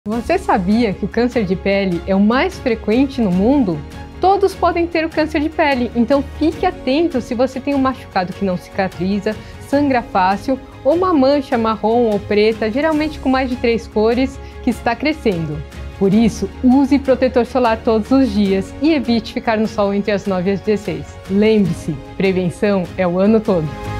Você sabia que o câncer de pele é o mais frequente no mundo? Todos podem ter o câncer de pele, então fique atento se você tem um machucado que não cicatriza, sangra fácil ou uma mancha marrom ou preta, geralmente com mais de 3 cores, que está crescendo. Por isso, use protetor solar todos os dias e evite ficar no sol entre as 9 e as 16. Lembre-se, prevenção é o ano todo.